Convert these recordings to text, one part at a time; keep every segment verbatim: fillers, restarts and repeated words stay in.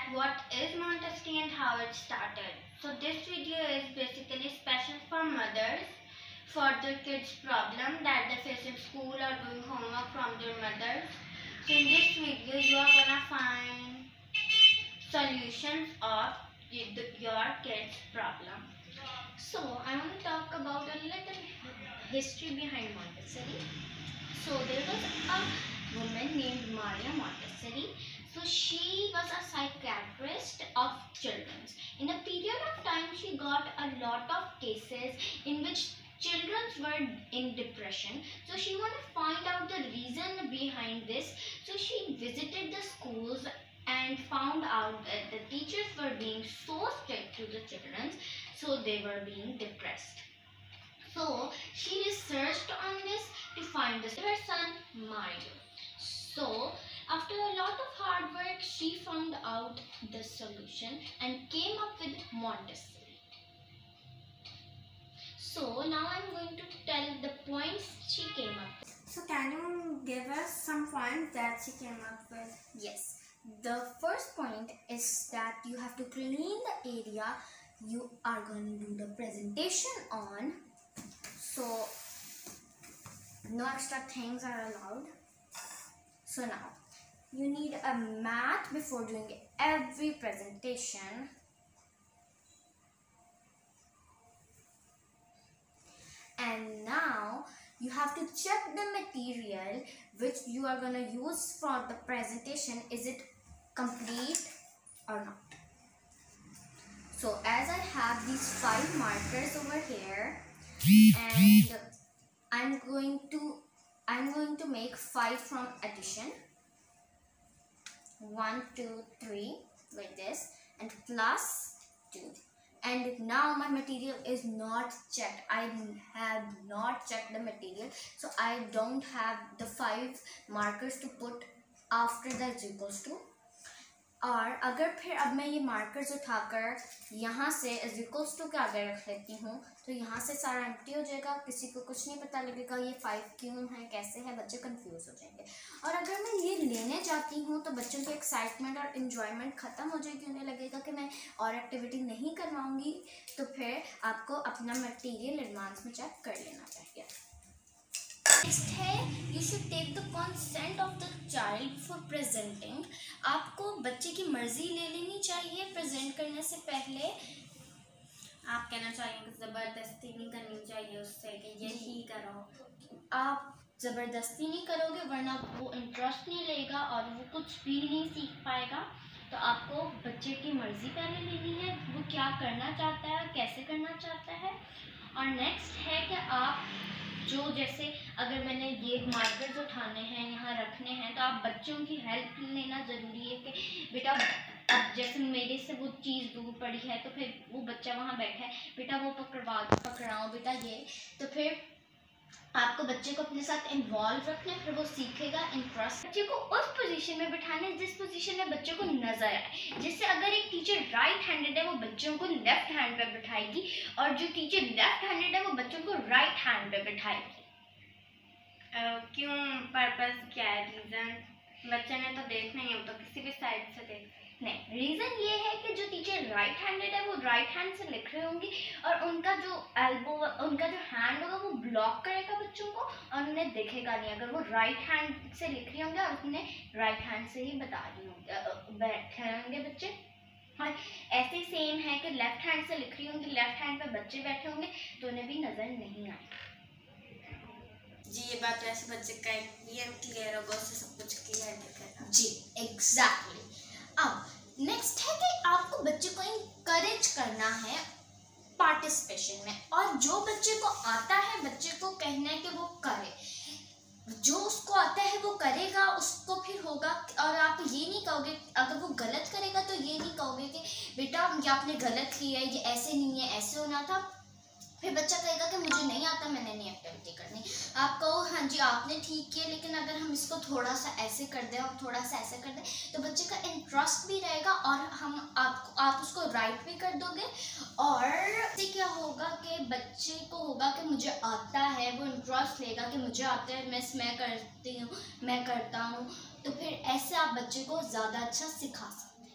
that what is Montessori and how it started. So this video is basically special for mothers for their kids' problem that they face in school or doing homework from their mothers. So in this video you are gonna find solutions of your kids' problem. So I want to talk about a little history behind Montessori. So there was a woman named Maria Montessori. So she was a psychiatrist of children. In a period of time, she got a lot of cases in which children were in depression. So she wanted to find out the reason behind this. So she visited the schools and found out that the teachers were being so strict to the children, so they were being depressed. So she researched on this to find this her son Mario. So after a lot of hard work, she found out the solution and came up with Montessori. So now I'm going to tell the points she came up with. So can you give us some points that she came up with? Yes. The first point is that you have to clean the area you are going to do the presentation on. So no extra things are allowed. So now you need a mat before doing every presentation. And now you have to check the material which you are going to use for the presentation. Is it complete or not? So as I have these five markers over here, and I'm going to I'm going to make five from addition. One, two, three, like this, and plus two. And now my material is not checked. I have not checked the material, so I don't have the five markers to put after the is equals to. और अगर फिर अब मैं ये markers उठाकर यहाँ से is equals to के आगे रख लेती हूँ तो यहाँ से सारा एम्प्टी हो जाएगा, किसी को कुछ नहीं पता लगेगा ये फाइव क्यों है, कैसे है, बच्चे कंफ्यूज हो जाएंगे। और अगर मैं ये लेने जाती हूँ तो बच्चों की एक्साइटमेंट और इन्जॉयमेंट ख़त्म हो जाएगी, उन्हें लगेगा कि मैं और एक्टिविटी नहीं करवाऊँगी। तो फिर आपको अपना मटीरियल एडवांस में चेक कर लेना चाहिए। नेक्स्ट है you should take the consent of the child for presenting. आपको बच्चे की मर्जी ले लेनी चाहिए प्रेजेंट करने से पहले। आप कहना चाहिए कि ज़बरदस्ती नहीं करनी चाहिए उससे कि यही करो। आप ज़बरदस्ती नहीं करोगे वरना वो इंटरेस्ट नहीं लेगा और वो कुछ भी नहीं सीख पाएगा। तो आपको बच्चे की मर्जी पहले लेनी है, वो क्या करना चाहता है, कैसे करना चाहता है। और नेक्स्ट है कि आप जो जैसे अगर मैंने ये मार्कर्स उठाने हैं, यहाँ रखने हैं, तो आप बच्चों की हेल्प लेना ज़रूरी है कि बेटा अब जैसे मेरे से वो चीज़ दूर पड़ी है तो फिर वो बच्चा वहाँ बैठा है, बेटा वो पकड़वा पकड़ाओ बेटा ये। तो फिर आपको बच्चे को अपने साथ इन्वॉल्व रखना है, फिर वो सीखेगा इंटरेस्ट। बच्चे को उस पोजीशन में बिठाना है जिस पोजीशन में बच्चे को नजर आए। जैसे अगर एक टीचर राइट हैंडेड है वो बच्चों को लेफ्ट हैंड पे बिठाएगी और जो टीचर लेफ्ट हैंडेड है वो बच्चों को राइट हैंड पे बिठाएगी। uh, क्यों, पर्पस क्या है, रीज़न? बच्चे ने तो देखना ही हो तो किसी भी साइड से देख नहीं। रीज़न ये है कि जो टीचर राइट हैंडेड है वो राइट हैंड से लिख रहे होंगे और उनका जो एल्बो उनका जो हैंड होगा वो ब्लॉक करेगा बच्चों को और उन्हें दिखेगा नहीं अगर वो राइट हैंड से लिख रहे होंगे और उन्हें राइट हैंड से ही बता रही होंगे बैठे होंगे बच्चे। और ऐसे ही सेम है कि लेफ्ट हैंड से लिख रही होंगी, लेफ्ट हैंड पे बच्चे बैठे होंगे तो उन्हें भी नज़र नहीं आएगा। जी ये बात ऐसे बच्चे का क्लियर क्लियर होगा, उससे सब कुछ क्लियर दिखेगा। जी एग्जैक्टली। अब नेक्स्ट है कि आपको बच्चे को इनकरेज करना है पार्टिसिपेशन में, और जो बच्चे को आता है बच्चे को कहना है कि वो करे, जो उसको आता है वो करेगा, उसको फिर होगा। और आप ये नहीं कहोगे अगर वो गलत करेगा तो ये नहीं कहोगे कि बेटा ये आपने गलत किया है, ये ऐसे नहीं है, ऐसे होना था। फिर बच्चा कहेगा कि मुझे नहीं आता, मैंने नहीं एक्टिविटी करनी। आप कहो हाँ जी आपने ठीक किया, लेकिन अगर हम इसको थोड़ा सा ऐसे कर दें और थोड़ा सा ऐसे कर दें तो बच्चे का इंटरेस्ट भी रहेगा और हम आप आप उसको राइट भी कर दोगे। और इससे क्या होगा कि बच्चे को होगा कि मुझे आता है, वो इंटरेस्ट लेगा कि मुझे आता है, मैं मैं करती हूँ, मैं करता हूँ। तो फिर ऐसे आप बच्चे को ज़्यादा अच्छा सिखा सकते हैं।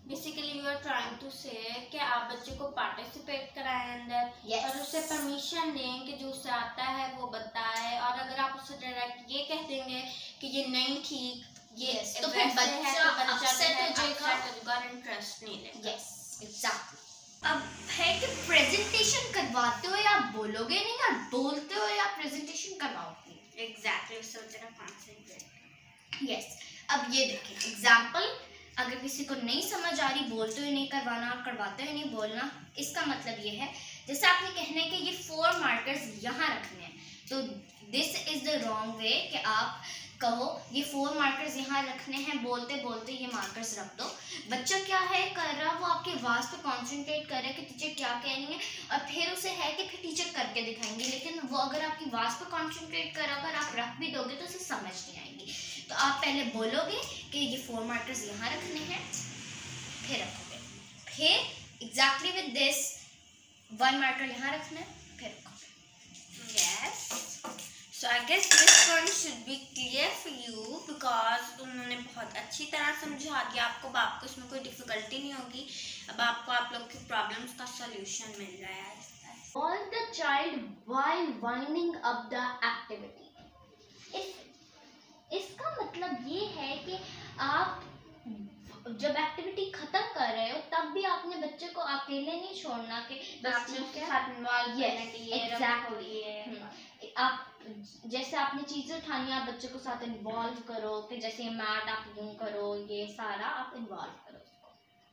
Basically you are trying to say कि आप बच्चे को पार्टिसिपेट कराएं अंदर, Yes. और उसे परमिशन दें कि जो उसे आता है वो बताए। और अगर आप उसे डायरेक्ट ये कह देंगे कि ये नहीं ठीक, ये Yes. तो फिर वैसे है, बच्चा तो बच्चा upset हो जाएगा। upset होगा और इंटरेस्ट नहीं लेगा। Yes exactly. अब है कि प्रेजेंटेशन करवाते हो या बोलोगे नहीं, या बोलते हो या प्रेजेंटेशन करवाओगे। एग्जैक्टली, सो तेरा कॉन्सेंट्रेट। यस। अब ये देखें एग्जाम्पल, अगर किसी को नहीं समझ आ रही, बोलते हुए नहीं करवाना और करवाते हुए नहीं बोलना, इसका मतलब ये है जैसे आपने कहना है कि ये फोर मार्कर्स यहाँ रखने हैं, तो this is the wrong way कि आप कहो ये फोर मार्कर्स यहाँ रखने हैं, बोलते बोलते ये मार्कर्स रख दो। बच्चा क्या है कर रहा, वो आपकी आवाज़ पे कंसंट्रेट कर रहा है कि टीचर क्या कह रही है, और फिर उसे है कि फिर टीचर करके दिखाएंगे, लेकिन वो अगर आपकी आवाज़ पे कंसंट्रेट कर अगर आप रख भी दोगे तो उसे समझ नहीं आएगी। तो आप पहले बोलोगे कि ये फोर मार्कर्स यहाँ रखने हैं, फिर रखोगे, फिर exactly with this one marker यहाँ रखना है, फिर रखोगे। Yes, so I guess this one should be clear for you because उन्होंने बहुत अच्छी तरह समझा दिया आपको। अब आपको इसमें कोई डिफिकल्टी नहीं होगी, अब आपको आप लोग की प्रॉब्लम्स का सॉल्यूशन मिल रहा है। Involve the child while winding up the activity. इस इसका मतलब ये है कि आप जब एक्टिविटी खत्म कर रहे हो तब भी आपने बच्चे को अकेले नहीं छोड़ना कि बस आपने ठीक उसके है, साथ इन्वॉल्व करने के लिए एग्जैक्टली है। आप जैसे आपने चीज़ें उठानी आप बच्चे को साथ इन्वॉल्व करो, कि जैसे मैट आप यूँ करो, ये सारा आप इन्वॉल्व करो उसको।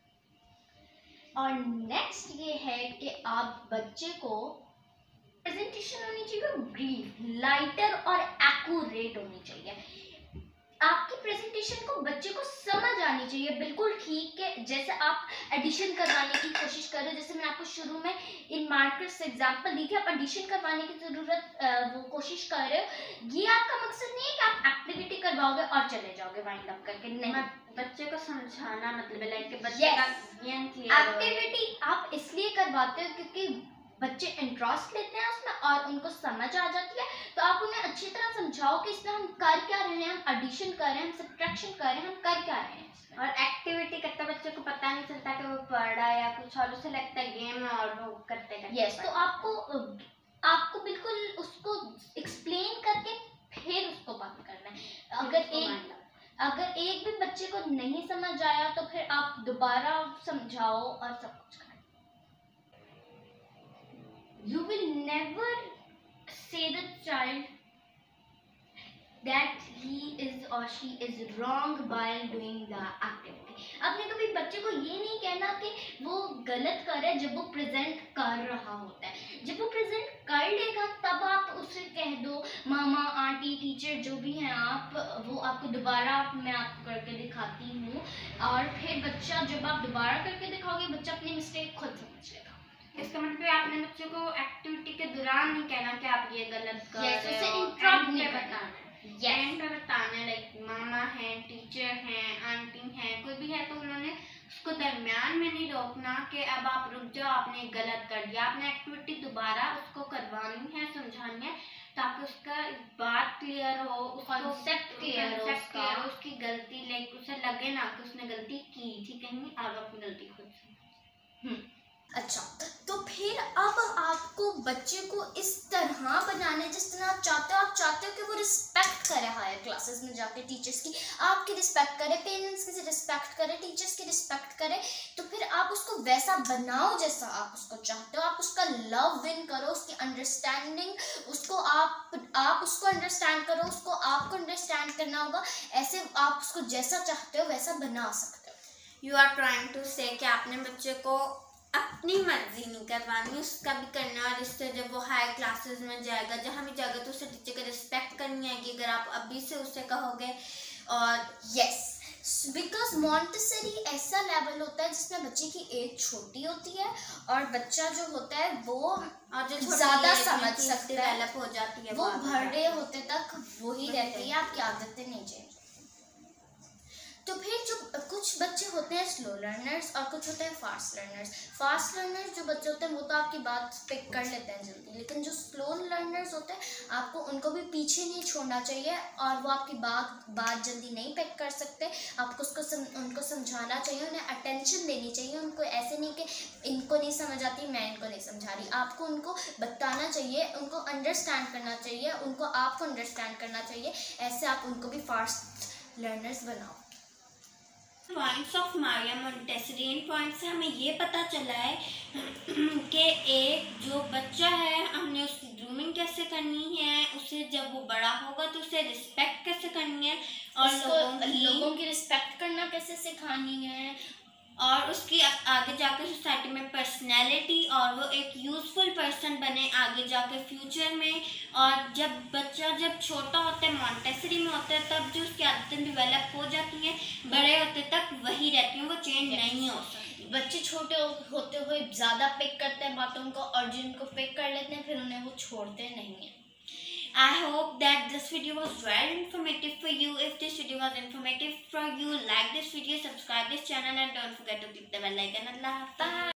और नेक्स्ट ये है कि आप बच्चे को प्रेजेंटेशन होनी चाहिए ब्रीफ, लाइटर और एक्यूरेट होनी चाहिए। आपकी प्रेजेंटेशन को बच्चे को समझ आनी चाहिए, बिल्कुल ठीक है। जैसे आप एडिशन करवाने की कोशिश कर रहे हो, जैसे मैंने आपको शुरू में इन मार्कर्स से एग्जांपल दी थी, आप एडिशन करवाने की जरूरत वो कोशिश कर रहे हो। ये आपका मकसद नहीं है कि आप एक्टिविटी करवाओगे और चले जाओगे वाइंड अप करके, नहीं। बच्चे को समझाना मतलब लाइक बच्चे का ज्ञान एक्टिविटी आप इसलिए करवाते हो क्योंकि बच्चे इंटरेस्ट लेते हैं उसमें और उनको समझ आ जाती है, तो आप उन्हें अच्छी तरह समझाओ कि इसमें हम कर क्या रहे हैं, हम एडिशन कर रहे हैं, हम सब्ट्रैक्शन कर रहे हैं, हम कर क्या रहे हैं। और एक्टिविटी करते बच्चे को पता नहीं चलता कि वो पढ़ रहा है या कुछ और, उसे लगता है गेम है और वो करते करते यस, तो आपको आपको बिल्कुल उसको एक्सप्लेन करके फिर उसको बात करना है। अगर एक अगर एक भी बच्चे को नहीं समझ आया तो फिर आप दोबारा समझाओ और सब कुछ करें। You will never say the child that he is or she is wrong while doing the activity. आपने कभी बच्चे को ये नहीं कहना कि वो गलत कर रहा है जब वो प्रेजेंट कर रहा होता है। जब वो प्रेजेंट कर लेगा तब आप उसे कह दो, मामा आंटी टीचर जो भी हैं आप, वो आपको दोबारा मैं आपको करके दिखाती हूँ, और फिर बच्चा जब आप दोबारा करके दिखाओगे बच्चा अपनी मिस्टेक खुद समझ लेगा। इसका मतलब आपने बच्चे को एक्टिविटी के दौरान नहीं कहना कि आप ये गलत कर yes, रहे हो, इंटरप्ट नहीं बताना है, पे बताना है। लाइक मामा है, टीचर हैं, आंटी हैं, कोई भी है तो उन्होंने उसको दरमियान में नहीं रोकना कि अब आप रुक जाओ, आपने गलत कर दिया। आपने एक्टिविटी दोबारा उसको करवानी है, समझानी है, ताकि उसका बात क्लियर हो, कॉन्सेप्ट क्लियर हो, उसका उसकी गलती लाइक उसे लगे ना कि उसने गलती की थी कहीं और अपनी गलती खुद से। अच्छा, तो फिर अब आपको बच्चे को इस तरह बनाना है जिस तरह आप चाहते हो। आप चाहते हो कि वो रिस्पेक्ट करे हायर क्लासेस में जाके टीचर्स की, आपकी रिस्पेक्ट करे, पेरेंट्स की रिस्पेक्ट करे, टीचर्स की रिस्पेक्ट करे, तो फिर आप उसको वैसा बनाओ जैसा आप उसको चाहते हो। आप उसका लव विन करो, उसकी अंडरस्टैंडिंग, उसको आप आप उसको अंडरस्टैंड करो, उसको आपको अंडरस्टैंड करना होगा। ऐसे आप उसको जैसा चाहते हो वैसा बना सकते हो। You are trying to say कि आपने बच्चे को अपनी मर्जी नहीं करवानी, उसका भी करना। और इससे जब वो हाई क्लासेस में जाएगा, जहाँ भी जाएगा, तो उसे टीचर की रिस्पेक्ट करनी आएगी अगर आप अभी से उसे कहोगे। और यस, बिकॉज मॉन्टेसरी ऐसा लेवल होता है जिसमें बच्चे की एज छोटी होती है और बच्चा जो होता है वो और जो ज़्यादा समझ सकता है, डेवलप हो जाती है, वो बड़े होते तक वही रहती है, आपकी आदतें नहीं चेंज। तो फिर जो कुछ बच्चे होते हैं स्लो लर्नर्स और कुछ होते हैं फास्ट लर्नर्स। फास्ट लर्नर्स जो बच्चे होते हैं वो तो आपकी बात पिक कर लेते हैं जल्दी, लेकिन जो स्लो लर्नर्स होते हैं आपको उनको भी पीछे नहीं छोड़ना चाहिए और वो आपकी बात बात जल्दी नहीं पिक कर सकते। आपको उसको सम, उनको समझाना चाहिए, उन्हें अटेंशन देनी चाहिए। उनको ऐसे नहीं कि इनको नहीं समझ आती मैं इनको नहीं समझा रही, आपको उनको बताना चाहिए, उनको अंडरस्टैंड करना चाहिए, उनको आपको अंडरस्टैंड करना चाहिए। ऐसे आप उनको भी फास्ट लर्नर्स बनाओ। पॉइंट्स ऑफ मारिया मोंटेसरी, इन पॉइंट से हमें ये पता चला है कि एक जो बच्चा है हमने उसकी ग्रूमिंग कैसे करनी है, उसे जब वो बड़ा होगा तो उसे रिस्पेक्ट कैसे करनी है और लोगों की लोगों की रिस्पेक्ट करना कैसे सिखानी है और उसकी आगे जाकर सोसाइटी में पर्सनैलिटी और वो एक यूज़फुल पर्सन बने आगे जाकर फ्यूचर में। और जब बच्चा जब छोटा होता है मोंटेसरी में होता है तब जो उसकी आदतें डेवलप हो जाती हैं, बड़े होते तक वही रहती हैं, वो चेंज नहीं हो सकती। बच्चे छोटे होते हुए ज़्यादा पिक करते हैं बातों को और जिनको पिक कर लेते हैं फिर उन्हें वो छोड़ते नहीं हैं। I hope that this video was very informative for you. If this video was informative for you, like this video, subscribe this channel and don't forget to click the bell icon. Allah Hafiz. Bye.